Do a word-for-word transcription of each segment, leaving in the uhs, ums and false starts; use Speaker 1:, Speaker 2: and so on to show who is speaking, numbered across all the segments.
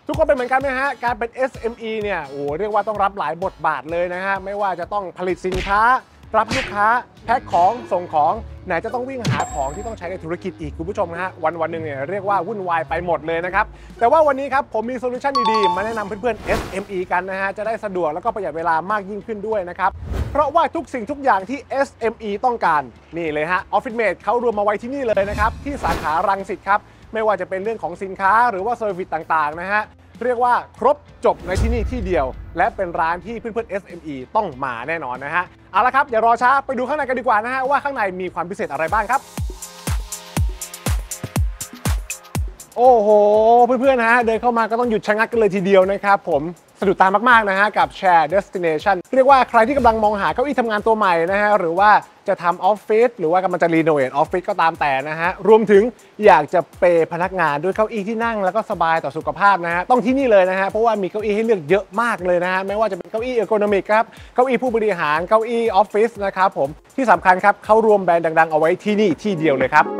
Speaker 1: ทุกคนเป็นเหมือนกันไหมฮะการเป็น เอส เอ็ม อี เนี่ยโอ้เรียกว่าต้องรับหลายบทบาทเลยนะฮะไม่ว่าจะต้องผลิตสินค้ารับลูกค้าแพ็คของส่งของไหนจะต้องวิ่งหาของที่ต้องใช้ในธุรกิจอีกคุณผู้ชมนะฮะวันวันหนึ่งเนี่ยเรียกว่าวุ่นวายไปหมดเลยนะครับแต่ว่าวันนี้ครับผมมีโซลูชันดีๆมาแนะนำเพื่อนๆ เอส เอ็ม อี กันนะฮะจะได้สะดวกแล้วก็ประหยัดเวลามากยิ่งขึ้นด้วยนะครับเพราะว่าทุกสิ่งทุกอย่างที่ เอส เอ็ม อี ต้องการนี่เลยฮะ OfficeMate เขารวมมาไว้ที่นี่เลยนะครับที่สาขารังสิตครับไม่ว่าจะเป็นเรื่องของสินค้าหรือว่าเซอร์วิสต่างๆนะฮะเรียกว่าครบจบในที่นี่ที่เดียวและเป็นร้านที่เพื่อนๆ เอส เอ็ม อี ต้องมาแน่นอนนะฮะเอาละครับอย่ารอช้าไปดูข้างในกันดีกว่านะฮะว่าข้างในมีความพิเศษอะไรบ้างครับโอ้โหเพื่อนๆนะฮะเดินเข้ามาก็ต้องหยุดชะงักกันเลยทีเดียวนะครับผมสะดุดตามากๆนะฮะกับ Share Destination เรียกว่าใครที่กำลังมองหาเก้าอี้ทำงานตัวใหม่นะฮะหรือว่าจะทำออฟฟิศหรือว่ากำลังจะรีโนเวทออฟฟิศก็ตามแต่นะฮะรวมถึงอยากจะเปย์พนักงานด้วยเก้าอี้ที่นั่งแล้วก็สบายต่อสุขภาพนะฮะต้องที่นี่เลยนะฮะเพราะว่ามีเก้าอี้ให้เลือกเยอะมากเลยนะฮะไม่ว่าจะเป็นเก้าอี้เออร์โกนอมิกครับเก้าอี้ผู้บริหารเก้าอี้ออฟฟิศนะครับผมที่สำคัญครับเขารวมแบรนด์ดังๆเอาไว้ที่นี่ที่เดียวเลยครับ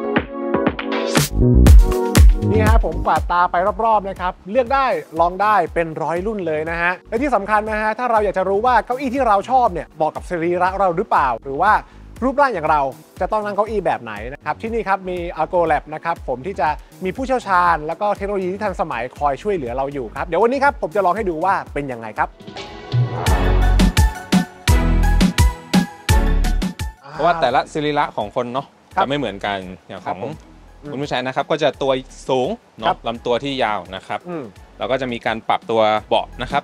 Speaker 1: นี่ฮะผมกวาดตาไปรอบๆนะครับเลือกได้ลองได้เป็นร้อยรุ่นเลยนะฮะและที่สำคัญนะฮะถ้าเราอยากจะรู้ว่าเก้าอี้ที่เราชอบเนี่ยเหมาะกับสรีระเราหรือเปล่าหรือว่ารูปร่างอย่างเราจะต้องนั่งเก้าอี้แบบไหนนะครับที่นี่ครับมี Argo Lab นะครับผมที่จะมีผู้เชี่ยวชาญแล้วก็เทคโนโลยีที่ทันสมัยคอยช่วยเหลือเราอยู่ครับเดี๋ยววันนี้ครับผมจะลองให้ดูว่าเป็นยังไงครับ
Speaker 2: เพราะว่าแต่ละสรีระของคนเนาะจะไม่เหมือนกันอย่างของคุณผู้ชายนะครับก็จะตัวสูงเนาะลำตัวที่ยาวนะครับเราก็จะมีการปรับตัวเบาะนะครับ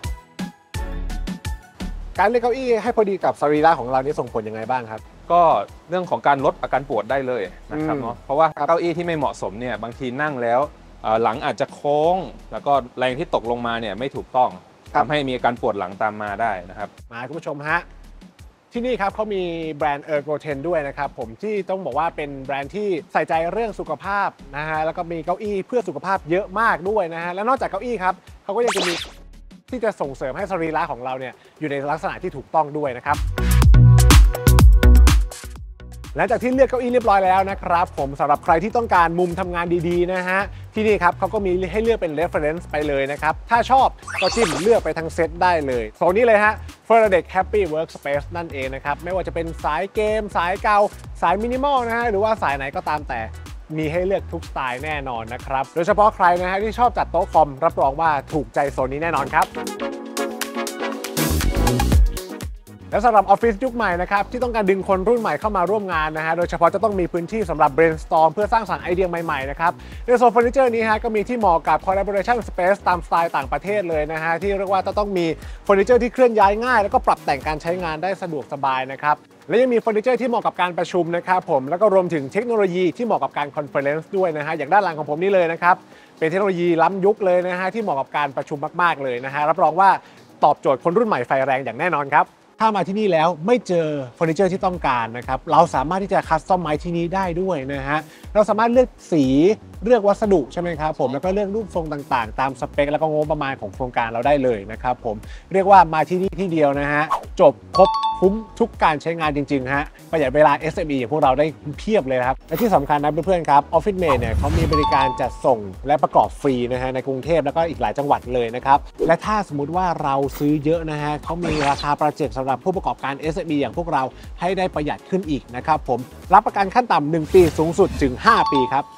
Speaker 1: การเลือกเก้าอี้ให้พอดีกับสรีระของเรานี่ส่งผลยังไงบ้างครับ
Speaker 2: ก็เรื่องของการลดอาการปวดได้เลยนะครับเนาะเพราะว่าเก้าอี้ที่ไม่เหมาะสมเนี่ยบางทีนั่งแล้วหลังอาจจะโค้งแล้วก็แรงที่ตกลงมาเนี่ยไม่ถูกต้องทำให้มีอาการปวดหลังตามมาได้นะครับ
Speaker 1: มาคุณผู้ชมฮะที่นี่ครับเขามีแบรนด์ Ergoten ด้วยนะครับผมที่ต้องบอกว่าเป็นแบรนด์ที่ใส่ใจเรื่องสุขภาพนะฮะแล้วก็มีเก้าอี้เพื่อสุขภาพเยอะมากด้วยนะฮะและนอกจากเก้าอี้ครับเขาก็ยังจะมีที่จะส่งเสริมให้สรีระของเราเนี่ยอยู่ในลักษณะที่ถูกต้องด้วยนะครับหลังจากที่เลือกเก้าอี้เรียบร้อยแล้วนะครับผมสำหรับใครที่ต้องการมุมทำงานดีๆนะฮะที่นี่ครับเขาก็มีให้เลือกเป็น reference ไปเลยนะครับถ้าชอบก็จิ้มเลือกไปทั้งเซตได้เลยโซนนี้เลยฮะ Faraday Happy Workspace นั่นเองนะครับไม่ว่าจะเป็นสายเกมสายเกาสายมินิมอลนะฮะหรือว่าสายไหนก็ตามแต่มีให้เลือกทุกสไตล์แน่นอนนะครับโดยเฉพาะใครนะฮะที่ชอบจัดโต๊ะคอมรับรองว่าถูกใจโซนนี้แน่นอนครับและสำหรับออฟฟิศยุคใหม่นะครับที่ต้องการดึงคนรุ่นใหม่เข้ามาร่วมงานนะฮะโดยเฉพาะจะต้องมีพื้นที่สำหรับ brainstorm เพื่อสร้างสรรค์ไอเดียใหม่ๆนะครับในโซนเฟอร์นิเจอร์นี้ฮะก็มีที่เหมาะกับ collaboration space ตามสไตล์ต่างประเทศเลยนะฮะที่เรียกว่าต้องมีเฟอร์นิเจอร์ที่เคลื่อนย้ายง่ายแล้วก็ปรับแต่งการใช้งานได้สะดวกสบายนะครับและยังมีเฟอร์นิเจอร์ที่เหมาะกับการประชุมนะครับผมแล้วก็รวมถึงเทคโนโลยีที่เหมาะกับการคอนเฟอเรนซ์ด้วยนะฮะอย่างด้านหลังของผมนี่เลยนะครับเป็นเทคโนโลยีล้ำยุคเลยนะฮะที่เหมาะกับการประชุมมากๆเลยนะฮะรับรองว่าตอบโจทย์คนรุ่นใหม่ไฟแรงอย่างแน่นอนครับถ้ามาที่นี่แล้วไม่เจอเฟอร์นิเจอร์ที่ต้องการนะครับเราสามารถที่จะคัสตอมไมซ์ที่นี้ได้ด้วยนะฮะเราสามารถเลือกสีเลือกวัสดุใช่ไหมครับผมแล้วก็เลือกรูปทรงต่างๆตามสเปคแล้วก็งบประมาณของโครงการเราได้เลยนะครับผมเรียกว่ามาที่นี่ที่เดียวนะฮะจบครบคุ้มทุกการใช้งานจริงๆฮะประหยัดเวลา เอส เอ็ม อี อย่างพวกเราได้เพียบเลยครับและที่สำคัญนะเพื่อนๆครับ OfficeMate เนี่ยเขามีบริการจัดส่งและประกอบฟรีนะฮะในกรุงเทพแล้วก็อีกหลายจังหวัดเลยนะครับและถ้าสมมุติว่าเราซื้อเยอะนะฮะเขามีราคาประเจิดสำหรับผู้ประกอบการ เอส เอ็ม อี อย่างพวกเราให้ได้ประหยัดขึ้นอีกนะครับผมรับประกันขั้นต่ำหนึ่งปีสูงสุดถึงห้าปีครับ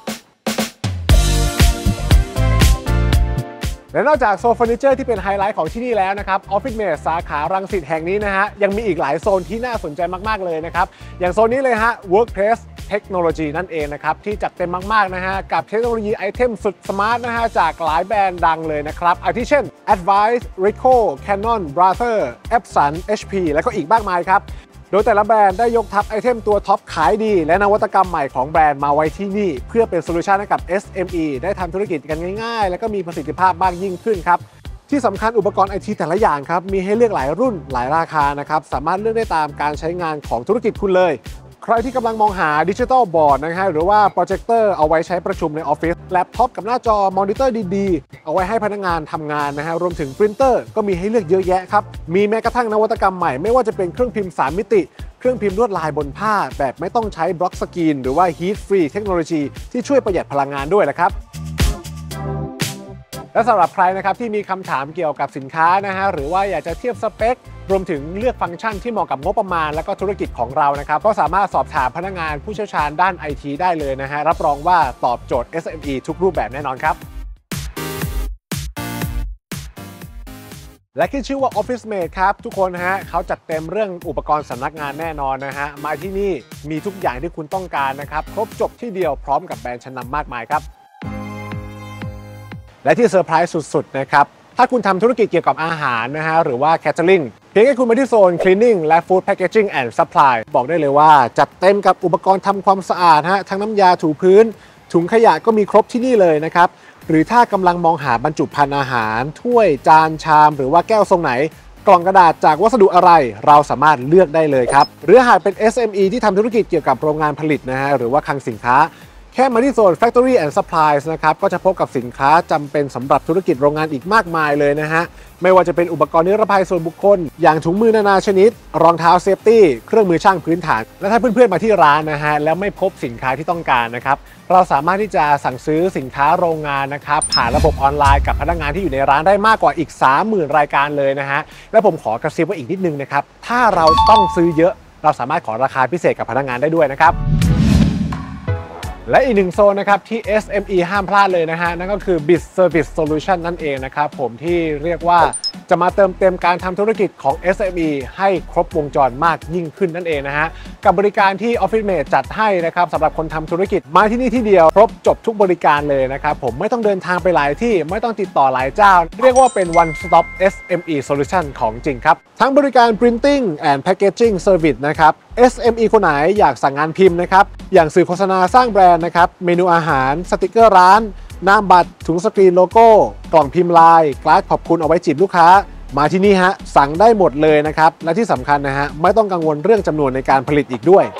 Speaker 1: และนอกจากโซนเฟอร์นิเจอร์ที่เป็นไฮไลท์ของที่นี่แล้วนะครับ OfficeMate สาขารังสิตแห่งนี้นะฮะยังมีอีกหลายโซนที่น่าสนใจมากๆเลยนะครับอย่างโซนนี้เลยฮะ Workplace Technology นั่นเองนะครับที่จัดเต็มมากๆนะฮะกับเทคโนโลยีไอเทมสุดสมาร์ทนะฮะจากหลายแบรนด์ดังเลยนะครับอาทิเช่น Advice Ricoh Canon Brother Epson เอช พี และก็อีกมากมายครับโดยแต่ละแบรนด์ได้ยกทัพไอเทมตัวท็อปขายดีและนวัตกรรมใหม่ของแบรนด์มาไว้ที่นี่เพื่อเป็นโซลูชันให้กับ เอส เอ็ม อี ได้ทำธุรกิจกันง่ายๆและก็มีประสิทธิภาพมากยิ่งขึ้นครับที่สำคัญอุปกรณ์ไอทีแต่ละอย่างครับมีให้เลือกหลายรุ่นหลายราคานะครับสามารถเลือกได้ตามการใช้งานของธุรกิจคุณเลยใครที่กำลังมองหาดิจิทัลบอร์ดนะฮะหรือว่าโปรเจคเตอร์เอาไว้ใช้ประชุมในออฟฟิศแล็ปท็อปกับหน้าจอมอนิเตอร์ดีๆเอาไว้ให้พนักงานทำงานนะฮะรวมถึงปรินเตอร์ก็มีให้เลือกเยอะแยะครับมีแม้กระทั่งนวัตกรรมใหม่ไม่ว่าจะเป็นเครื่องพิมพ์สามมิติเครื่องพิมพ์ลวดลายบนผ้าแบบไม่ต้องใช้บล็อกสกรีนหรือว่า Heat Free เทคโนโลยีที่ช่วยประหยัดพลังงานด้วยแหละครับ และและสำหรับใครนะครับที่มีคำถามเกี่ยวกับสินค้านะฮะหรือว่าอยากจะเทียบสเปครวมถึงเลือกฟังก์ชันที่เหมาะกับงบประมาณและก็ธุรกิจของเรานะครับก็สามารถสอบถามพนักงานผู้เชี่ยวชาญด้าน ไอ ที ได้เลยนะฮะรับรองว่าตอบโจทย์ เอส เอ็ม อี ทุกรูปแบบแน่นอนครับและขึ้นชื่อว่า Office Mate ครับทุกคนฮะเขาจัดเต็มเรื่องอุปกรณ์สำนักงานแน่นอนนะฮะมาที่นี่มีทุกอย่างที่คุณต้องการนะครับครบจบที่เดียวพร้อมกับแบรนด์ชั้นนำมากมายครับและที่เซอร์ไพรส์สุดๆนะครับถ้าคุณทำธุรกิจเกี่ยวกับอาหารนะฮะหรือว่า Catering เพียงแค่คุณมาที่โซน Cleaning และ Food Packaging and Supply บอกได้เลยว่าจัดเต็มกับอุปกรณ์ทำความสะอาดฮะทั้งน้ำยาถูพื้นถุงขยะก็มีครบที่นี่เลยนะครับหรือถ้ากำลังมองหาบรรจุภัณฑ์อาหารถ้วยจานชามหรือว่าแก้วทรงไหนกล่องกระดาษจากวัสดุอะไรเราสามารถเลือกได้เลยครับหรือหากเป็น เอส เอ็ม อี ที่ทำธุรกิจเกี่ยวกับโรงงานผลิตนะฮะหรือว่าคลังสินค้าแค่มาที่โซน Factory and Supplies นะครับก็จะพบกับสินค้าจำเป็นสำหรับธุรกิจโรงงานอีกมากมายเลยนะฮะไม่ว่าจะเป็นอุปกรณ์นิรภัยส่วนบุคคลอย่างถุงมือนานาชนิดรองเท้าเซฟตี้เครื่องมือช่างพื้นฐานและถ้าเพื่อนๆมาที่ร้านนะฮะแล้วไม่พบสินค้าที่ต้องการนะครับเราสามารถที่จะสั่งซื้อสินค้าโรงงานนะครับผ่านระบบออนไลน์กับพนักงานที่อยู่ในร้านได้มากกว่าอีก สามหมื่น รายการเลยนะฮะและผมขอกระซิบไว้อีกนิดนึงนะครับถ้าเราต้องซื้อเยอะเราสามารถขอราคาพิเศษกับพนักงานได้ด้วยนะครับและอีกหนึ่งโซนนะครับที่ เอส เอ็ม อี ห้ามพลาดเลยนะฮะนั่นก็คือ Biz Service Solution นั่นเองนะครับผมที่เรียกว่าจะมาเติมเต็มการทำธุรกิจของ เอส เอ็ม อี ให้ครบวงจรมากยิ่งขึ้นนั่นเองนะฮะกับบริการที่ Office Mate จัดให้นะครับสำหรับคนทำธุรกิจมาที่นี่ที่เดียวครบจบทุกบริการเลยนะครับผมไม่ต้องเดินทางไปหลายที่ไม่ต้องติดต่อหลายเจ้าเรียกว่าเป็น One Stop เอส เอ็ม อี Solution ของจริงครับทั้งบริการ Printing and Packaging Service นะครับ เอส เอ็ม อี คนไหนอยากสั่งงานพิมพ์นะครับอย่างสื่อโฆษณาสร้างแบรนด์นะครับเมนูอาหารสติกเกอร์ร้านนามบัตรถุงสกรีนโลโก้กล่องพิมพ์ลายกราฟขอบคุณเอาไว้จีบลูกค้ามาที่นี่ฮะสั่งได้หมดเลยนะครับและที่สำคัญนะฮะไม่ต้องกังวลเรื่องจำนวนในการผลิตอีกด้วย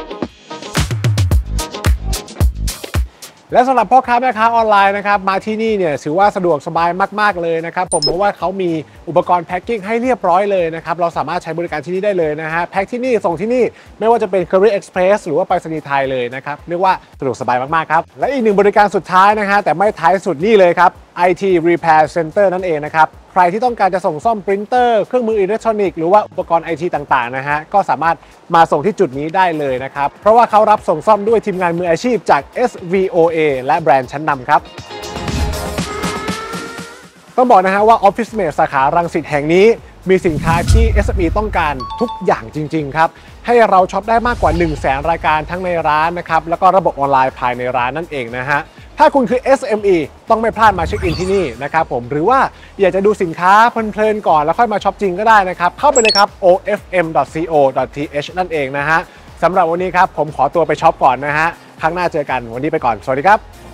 Speaker 1: และสำหรับพ่อค้าแม่ค้าออนไลน์นะครับมาที่นี่เนี่ยถือว่าสะดวกสบายมากๆเลยนะครับผมเพราะว่าเขามีอุปกรณ์แพ็คกิ้งให้เรียบร้อยเลยนะครับเราสามารถใช้บริการที่นี่ได้เลยนะฮะแพ็คที่นี่ส่งที่นี่ไม่ว่าจะเป็น Courier Express หรือว่าไปรษณีย์ไทยเลยนะครับเรียกว่าสะดวกสบายมากๆครับและอีกหนึ่งบริการสุดท้ายนะฮะแต่ไม่ท้ายสุดนี่เลยครับ ไอ ที Repair Center นั่นเองนะครับใครที่ต้องการจะส่งซ่อมปรินเตอร์เครื่องมืออิเล็กทรอนิกส์หรือว่าอุปกรณ์ ไอ ที ต่างๆนะฮะก็สามารถมาส่งที่จุดนี้ได้เลยนะครับเพราะว่าเขารับส่งซ่อมด้วยทีมงานมืออาชีพจาก เอส วี โอ เอ และแบรนด์ชั้นนำครับต้องบอกนะฮะว่า Office Mate สาขารังสิตแห่งนี้มีสินค้าที่ เอส เอ็ม อี ต้องการทุกอย่างจริงๆครับให้เราช็อปได้มากกว่า หนึ่งแสน รายการทั้งในร้านนะครับแล้วก็ระบบออนไลน์ภายในร้านนั่นเองนะฮะถ้าคุณคือ เอส เอ็ม อี ต้องไม่พลาดมาเช็คอินที่นี่นะครับผมหรือว่าอยากจะดูสินค้าเพลินๆก่อนแล้วค่อยมาช็อปจริงก็ได้นะครับเข้าไปเลยครับ โอ เอฟ เอ็ม ดอท ซี โอ ดอท ที เอช นั่นเองนะฮะสำหรับวันนี้ครับผมขอตัวไปช็อปก่อนนะฮะครั้งหน้าเจอกันวันนี้ไปก่อนสวัสดีครับ